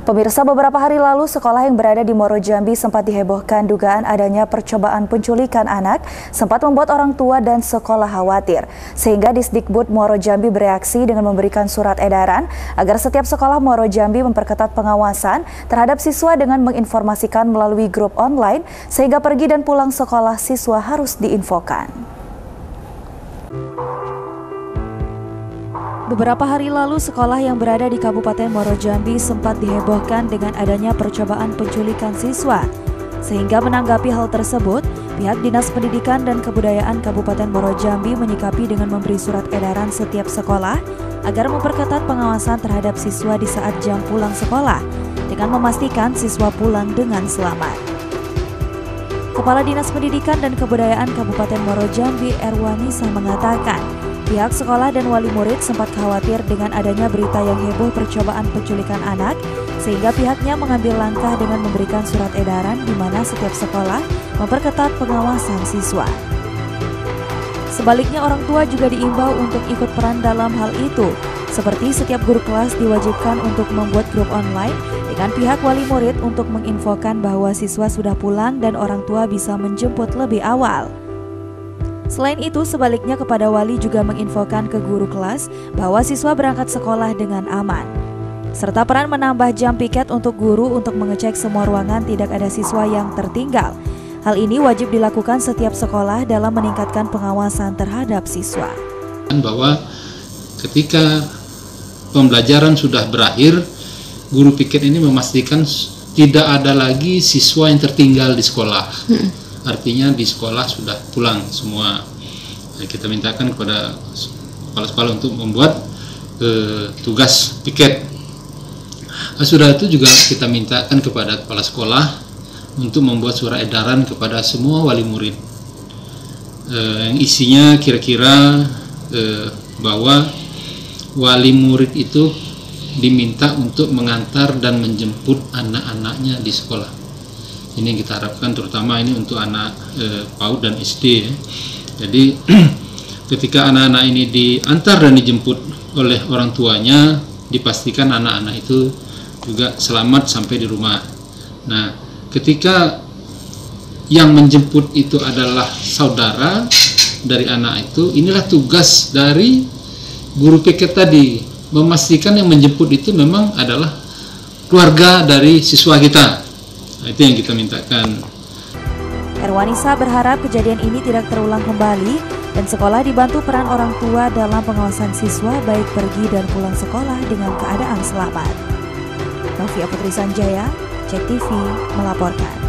Pemirsa, beberapa hari lalu sekolah yang berada di Muaro Jambi sempat dihebohkan dugaan adanya percobaan penculikan anak, sempat membuat orang tua dan sekolah khawatir. Sehingga Disdikbud Muaro Jambi bereaksi dengan memberikan surat edaran agar setiap sekolah Muaro Jambi memperketat pengawasan terhadap siswa dengan menginformasikan melalui grup online, sehingga pergi dan pulang sekolah siswa harus diinfokan. Beberapa hari lalu, sekolah yang berada di Kabupaten Muaro Jambi sempat dihebohkan dengan adanya percobaan penculikan siswa. Sehingga menanggapi hal tersebut, pihak Dinas Pendidikan dan Kebudayaan Kabupaten Muaro Jambi menyikapi dengan memberi surat edaran setiap sekolah agar memperketat pengawasan terhadap siswa di saat jam pulang sekolah, dengan memastikan siswa pulang dengan selamat. Kepala Dinas Pendidikan dan Kebudayaan Kabupaten Muaro Jambi, Erwanisa, mengatakan, pihak sekolah dan wali murid sempat khawatir dengan adanya berita yang heboh percobaan penculikan anak, sehingga pihaknya mengambil langkah dengan memberikan surat edaran di mana setiap sekolah memperketat pengawasan siswa. Sebaliknya, orang tua juga diimbau untuk ikut peran dalam hal itu, seperti setiap guru kelas diwajibkan untuk membuat grup online dengan pihak wali murid untuk menginfokan bahwa siswa sudah pulang dan orang tua bisa menjemput lebih awal. Selain itu, sebaliknya kepada wali juga menginfokan ke guru kelas bahwa siswa berangkat sekolah dengan aman. Serta peran menambah jam piket untuk guru untuk mengecek semua ruangan tidak ada siswa yang tertinggal. Hal ini wajib dilakukan setiap sekolah dalam meningkatkan pengawasan terhadap siswa. Bahwa ketika pembelajaran sudah berakhir, guru piket ini memastikan tidak ada lagi siswa yang tertinggal di sekolah. Artinya di sekolah sudah pulang semua. Kita mintakan kepada kepala sekolah untuk membuat tugas piket. Sudah itu juga kita mintakan kepada kepala sekolah untuk membuat surat edaran kepada semua wali murid. Yang isinya kira-kira bahwa wali murid itu diminta untuk mengantar dan menjemput anak-anaknya di sekolah. Ini yang kita harapkan, terutama ini untuk anak PAUD dan SD. Jadi ketika anak-anak ini diantar dan dijemput oleh orang tuanya, dipastikan anak-anak itu juga selamat sampai di rumah. Nah, ketika yang menjemput itu adalah saudara dari anak itu, inilah tugas dari guru piket tadi, memastikan yang menjemput itu memang adalah keluarga dari siswa kita. Nah, itu yang kita mintakan. Erwanisa berharap kejadian ini tidak terulang kembali dan sekolah dibantu peran orang tua dalam pengawasan siswa baik pergi dan pulang sekolah dengan keadaan selamat. Novia Putri Sanjaya, Cek TV melaporkan.